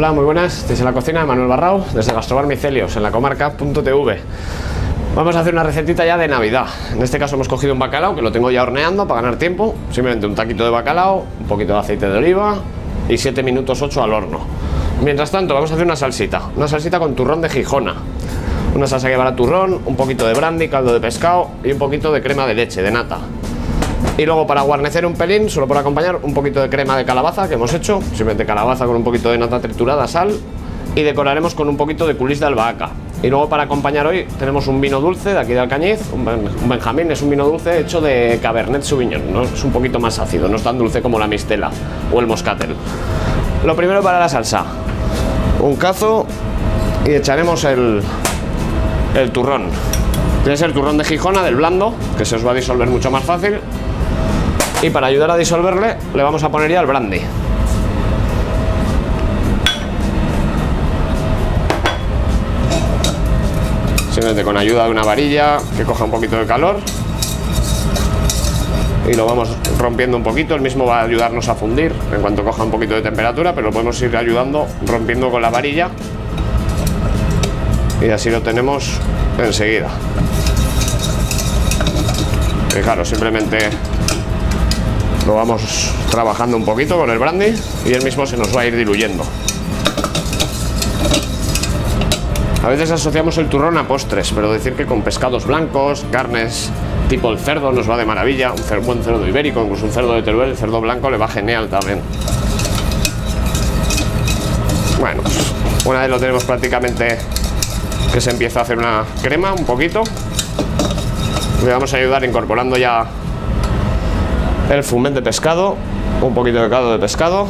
Hola, muy buenas. Estáis en la cocina de Manuel Barrao, desde Gastrobar Micelios, en la comarca.tv. Vamos a hacer una recetita ya de Navidad. En este caso hemos cogido un bacalao, que lo tengo ya horneando para ganar tiempo. Simplemente un taquito de bacalao, un poquito de aceite de oliva y 7 minutos 8 al horno. Mientras tanto vamos a hacer una salsita con turrón de Gijona. Una salsa que llevará turrón, un poquito de brandy, caldo de pescado y un poquito de crema de leche, de nata. Y luego, para guarnecer un pelín, solo por acompañar, un poquito de crema de calabaza que hemos hecho, simplemente calabaza con un poquito de nata triturada, sal, y decoraremos con un poquito de culís de albahaca. Y luego, para acompañar hoy, tenemos un vino dulce de aquí de Alcañiz, un Benjamín. Es un vino dulce hecho de Cabernet Sauvignon, ¿no? Es un poquito más ácido, no es tan dulce como la Mistela o el Moscatel. Lo primero para la salsa, un cazo, y echaremos el turrón. Tiene que ser turrón de Gijona, del blando, que se os va a disolver mucho más fácil. Y para ayudar a disolverle, le vamos a poner ya el brandy. Simplemente con ayuda de una varilla que coja un poquito de calor. Y lo vamos rompiendo un poquito, el mismo va a ayudarnos a fundir en cuanto coja un poquito de temperatura, pero lo podemos ir ayudando rompiendo con la varilla. Y así lo tenemos enseguida. Fijaros, simplemente lo vamos trabajando un poquito con el brandy y él mismo se nos va a ir diluyendo. A veces asociamos el turrón a postres, pero decir que con pescados blancos, carnes tipo el cerdo nos va de maravilla, un buen cerdo ibérico, incluso un cerdo de Teruel, el cerdo blanco le va genial también. Bueno, pues una vez lo tenemos prácticamente que se empieza a hacer una crema un poquito, le vamos a ayudar incorporando ya el fumet de pescado, un poquito de caldo de pescado.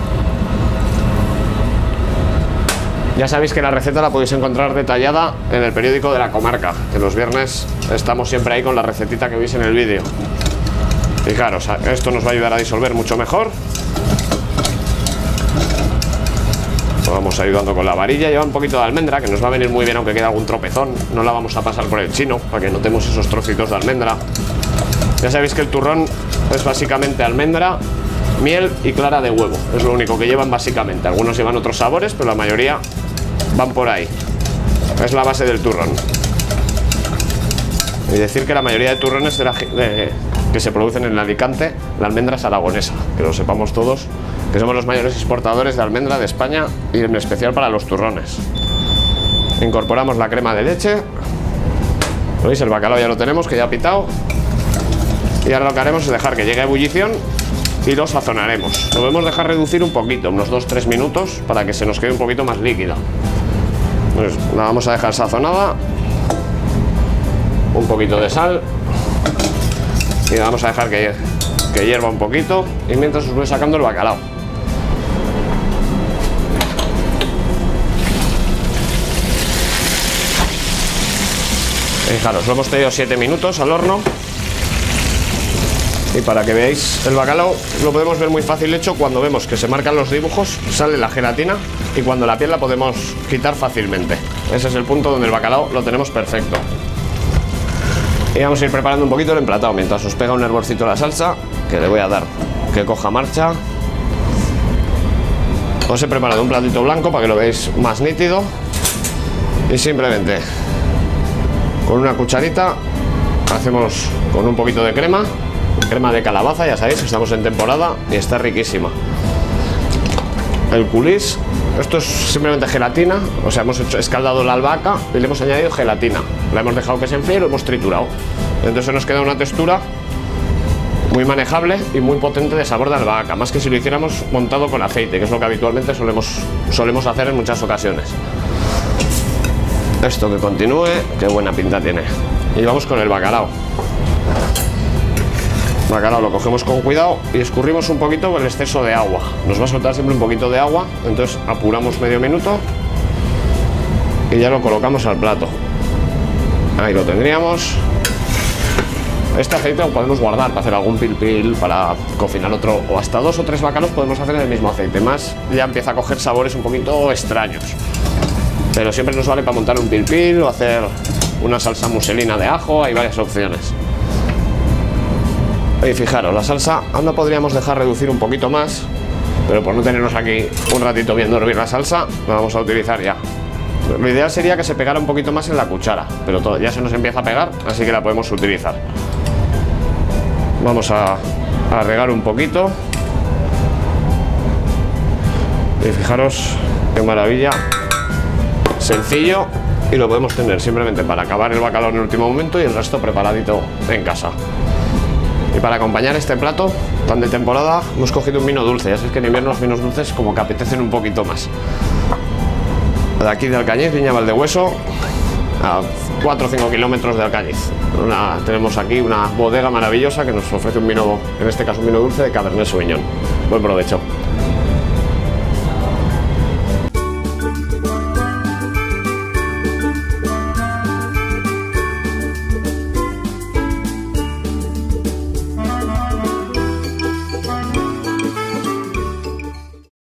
Ya sabéis que la receta la podéis encontrar detallada en el periódico de la comarca, que los viernes estamos siempre ahí con la recetita que veis en el vídeo. Fijaros, esto nos va a ayudar a disolver mucho mejor. Lo vamos ayudando con la varilla. Lleva un poquito de almendra, que nos va a venir muy bien aunque quede algún tropezón. No la vamos a pasar por el chino para que notemos esos trocitos de almendra. Ya sabéis que el turrón es básicamente almendra, miel y clara de huevo. Es lo único que llevan básicamente. Algunos llevan otros sabores, pero la mayoría van por ahí. Es la base del turrón. Y decir que la mayoría de turrones que se producen en Alicante, la almendra es aragonesa. Que lo sepamos todos, que somos los mayores exportadores de almendra de España y en especial para los turrones. Incorporamos la crema de leche. ¿Lo veis? El bacalao ya lo tenemos, que ya ha pitado. Y ahora lo que haremos es dejar que llegue a ebullición y lo sazonaremos. Lo podemos dejar reducir un poquito, unos 2-3 minutos, para que se nos quede un poquito más líquida. Pues la vamos a dejar sazonada. Un poquito de sal. Y la vamos a dejar que hierva un poquito. Y mientras os voy sacando el bacalao. Fijaros, lo hemos tenido 7 minutos al horno. Y para que veáis el bacalao, lo podemos ver muy fácil hecho cuando vemos que se marcan los dibujos, sale la gelatina y cuando la piel la podemos quitar fácilmente. Ese es el punto donde el bacalao lo tenemos perfecto. Y vamos a ir preparando un poquito el emplatado mientras os pega un hervorcito la salsa, que le voy a dar que coja marcha. Os he preparado un platito blanco para que lo veáis más nítido. Y simplemente con una cucharita hacemos con un poquito de crema de calabaza, ya sabéis que estamos en temporada y está riquísima. El culís, esto es simplemente gelatina, o sea, hemos escaldado la albahaca y le hemos añadido gelatina. La hemos dejado que se enfríe y lo hemos triturado. Entonces nos queda una textura muy manejable y muy potente de sabor de albahaca, más que si lo hiciéramos montado con aceite, que es lo que habitualmente solemos hacer en muchas ocasiones. Esto que continúe, qué buena pinta tiene. Y vamos con el bacalao. El bacalao lo cogemos con cuidado y escurrimos un poquito con el exceso de agua. Nos va a soltar siempre un poquito de agua, entonces apuramos medio minuto y ya lo colocamos al plato. Ahí lo tendríamos. Este aceite lo podemos guardar para hacer algún pil-pil, para cocinar otro, o hasta 2 o 3 bacalaos podemos hacer en el mismo aceite. Más ya empieza a coger sabores un poquito extraños, pero siempre nos vale para montar un pil-pil o hacer una salsa muselina de ajo. Hay varias opciones. Y fijaros, la salsa aún la podríamos dejar reducir un poquito más, pero por no tenernos aquí un ratito viendo hervir la salsa, la vamos a utilizar ya. Lo ideal sería que se pegara un poquito más en la cuchara, pero todo ya se nos empieza a pegar, así que la podemos utilizar. Vamos a regar un poquito. Y fijaros qué maravilla. Sencillo, y lo podemos tener simplemente para acabar el bacalao en el último momento y el resto preparadito en casa. Y para acompañar este plato tan de temporada hemos cogido un vino dulce. Ya sabéis que en invierno los vinos dulces como que apetecen un poquito más. De aquí de Alcañiz, Viña Valdehueso, a 4 o 5 kilómetros de Alcañiz. Tenemos aquí una bodega maravillosa que nos ofrece un vino, en este caso un vino dulce de Cabernet Sauvignon. Buen provecho.